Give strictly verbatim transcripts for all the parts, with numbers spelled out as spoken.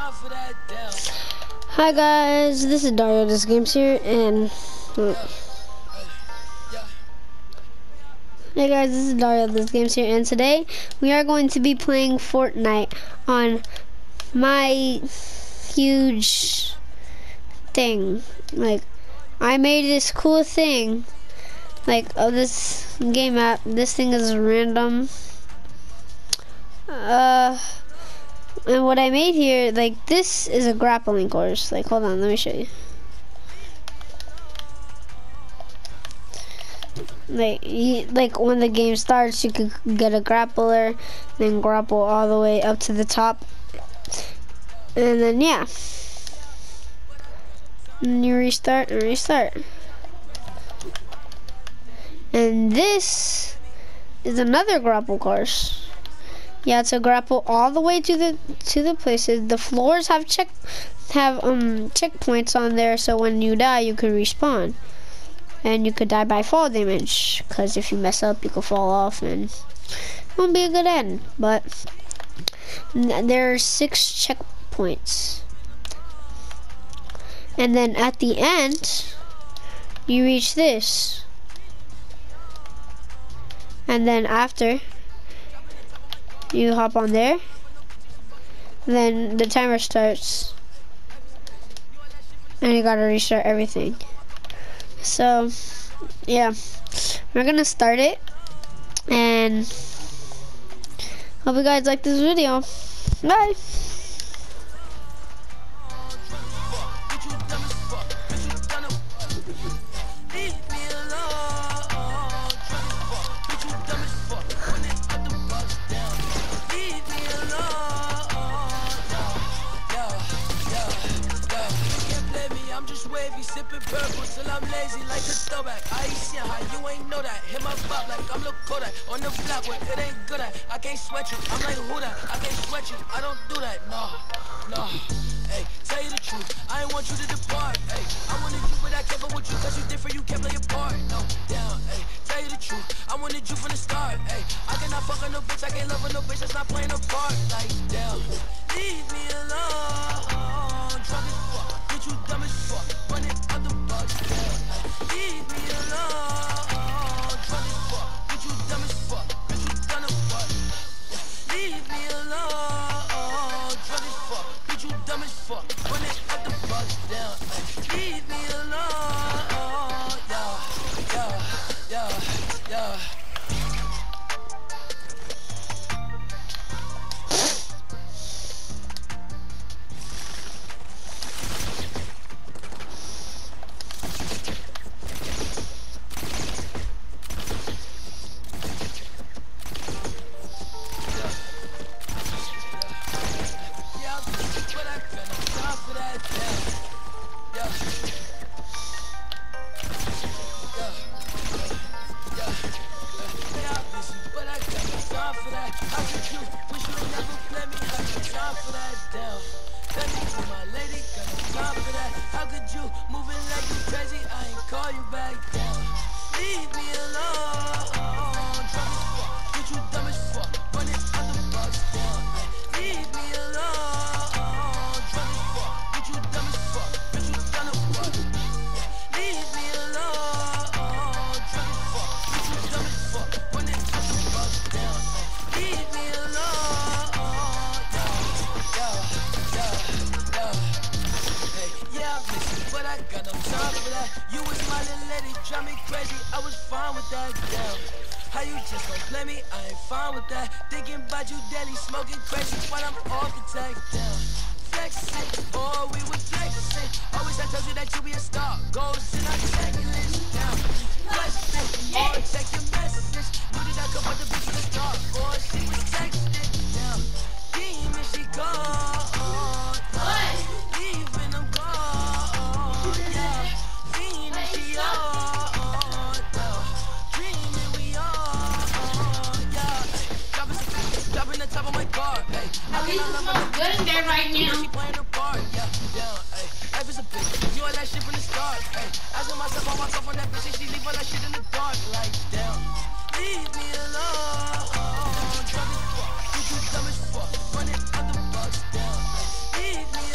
Hi guys, this is Dario This Games here, and hey guys, this is Dario This Games here, and today we are going to be playing Fortnite on my huge thing. Like, I made this cool thing, like of this game app. This thing is random. Uh. And what I made here, like, this is a grappling course. Like, hold on, let me show you. Like, you, like when the game starts, you could get a grappler, then grapple all the way up to the top, and then yeah, and you restart and restart. And this is another grapple course. Yeah, to grapple all the way to the to the places. The floors have check have um checkpoints on there, so when you die, you can respawn, and you could die by fall damage. Cause if you mess up, you could fall off, and it won't be a good end. But there are six checkpoints, and then at the end, you reach this, and then after. You hop on there, then the timer starts, and you gotta restart everything. So, yeah, we're gonna start it, and hope you guys like this video. Bye. Sipping purple till I'm lazy like a throwback. I ain't seen how you ain't know that. Hit my pop like I'm Lil Kodak on the block where it ain't good at. I can't sweat you. I'm like who that? I can't sweat you. I don't do that. No, no. Hey, tell you the truth. I ain't want you to depart. Hey, I wanted you, but I can't fuck with you 'cause you different. You can't play your part. No, down. Hey, tell you the truth. I wanted you from the start. Hey, I cannot fuck on no bitch. I can't love on no bitch that's not playing a part. Like down. Leave me alone. Drunk as fuck. Bitch, you dumb as fuck. Running out the bugs. Leave me alone. Drunk as fuck. Bitch, you dumb as fuck. Bitch, you done a fuck. Leave me alone. Drunk as fuck. Bitch, you dumb as fuck. Running out the bugs down. Leave me alone. Yeah, yeah, yeah, yeah. How you just gon' blame me? I ain't fine with that. Thinking about you daily, smoking crazy while I'm architect down. Flexing, oh, we was flexing. Always I told you that you be a star. Goals in our checklist down. Question, oh, check your message. Knew that I could put the bitch in the start. Oh, she was texting down. Demon, she gone. Leaving them gone. Yeah, Demon, she on. Top of my car, hey. At least it smells good in there right now. She playing her part, yeah, down, hey. Life is a bitch, you all that shit from the start, hey. Asking myself, I walk off on that bitch and she leave all that shit in the dark, like, down. Leave me alone, drunk as fuck, you too dumb as fuck, running out the bugs, down. Leave me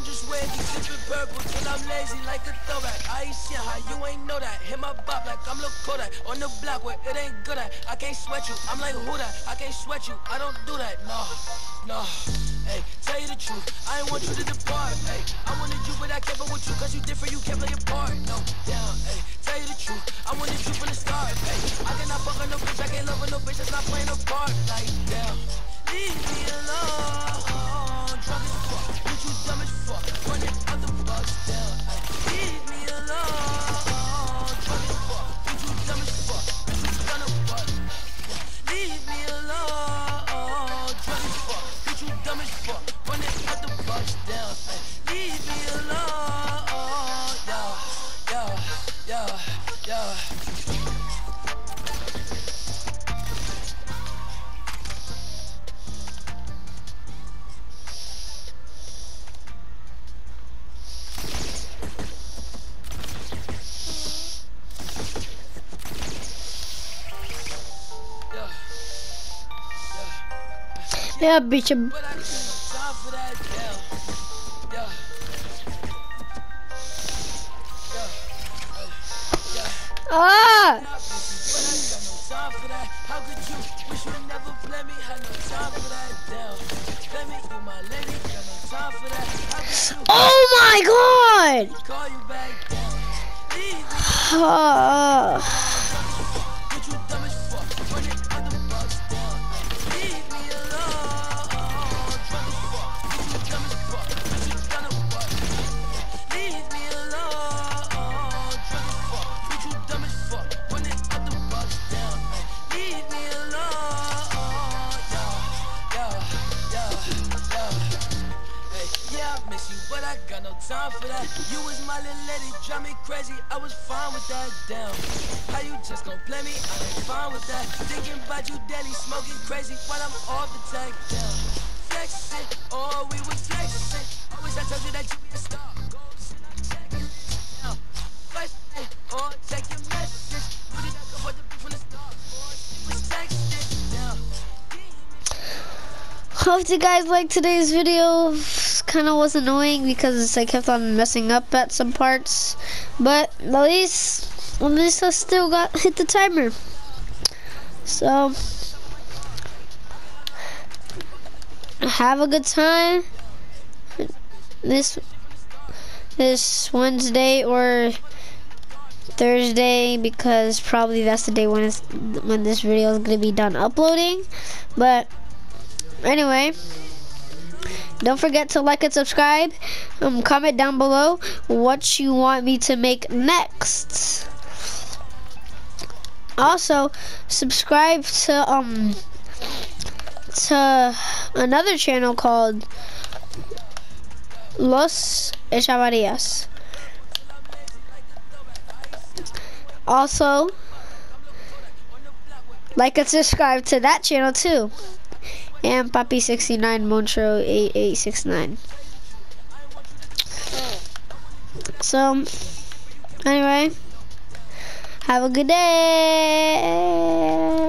I'm just wavy, sipping purple till I'm lazy like a throwback. I ain't seen how you ain't know that. Hit my bop like I'm Lil Kodak. On the block where it ain't good at. I can't sweat you, I'm like who that? I can't sweat you, I don't do that, no, no. Hey, tell you the truth, I ain't want you to depart. Hey, I wanted you but I kept it with you cause you different, you can't play your part. No, down, hey, tell you the truth, I wanted you from the start. Hey, I cannot fuck on no bitch, I can't love on no bitch that's not playing a part. Like, damn, leave me alone. Drunk as fuck, what you dumb as fuck, running other bugs down. Hey, leave me alone. Drunk as fuck, what you dumb as fuck, what you done a butt. Leave me alone. Drunk as fuck, what you dumb as fuck, running other bugs down. Hey, leave me alone. Yeah, yeah, yeah, yeah. Yeah, bitch. I'm- But I got no time for that, damn. Yeah. Yeah. Yeah. Ah! But I got no time for that. How could you wish you never play me? Had no time for that, damn. Play me, you my lady. Got no time for that. How could you Oh my god! call you back down? Leave me, Ah. but you dumb as fuck. Running other bugs down. Leave me alone. Drunk as fuck. But you dumb as fuck. But you done a butt. Leave me alone. Drunk as fuck. But you dumb as fuck. Running other bugs down. Leave me alone. Yeah, yeah, yeah, yeah. Hey, yeah, I miss you, but I got no time for that. You was my little lady, drive me crazy. I was fine with that, damn. How you just gon' play me? I ain't fine with that. Thinking about you daily, smoking crazy while I'm off the tag, damn. Flexing, oh, we was flexing. Always I told you that you be a star. Goals, and I'm checking. Now, question, or check your message. Put it up, what the beef from the start. Or she was texting, down. Hope you guys liked today's video. Kind of was annoying because I kept on messing up at some parts, but at least, at least I still got hit the timer. So have a good time this this Wednesday or Thursday, because probably that's the day when it's when this video is gonna be done uploading. But anyway, don't forget to like and subscribe. Um, comment down below what you want me to make next. Also, subscribe to um to another channel called Los Echevarrias. Also, like and subscribe to that channel too. And Papi sixty-nine, Montro eight eight six nine. So, anyway, have a good day.